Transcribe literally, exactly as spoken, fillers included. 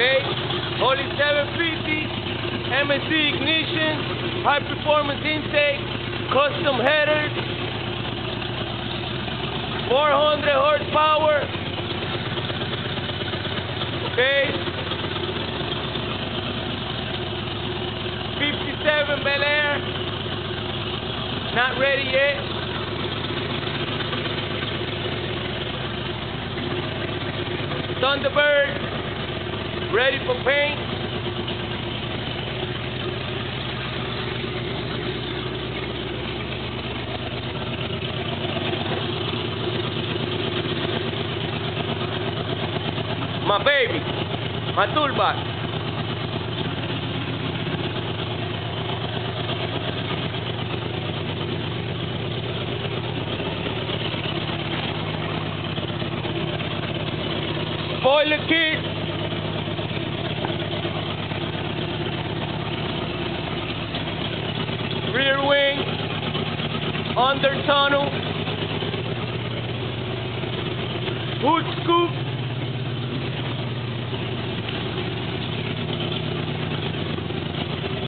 Okay? Holy seven fifty, M S C ignition, high performance intake, custom headers, four hundred horsepower. Okay? fifty-seven Bel Air, not ready yet. Thunderbird, ready for paint. My baby, my toolbox. Spoiler kit. Rear wing. Under tunnel. Hood scoop.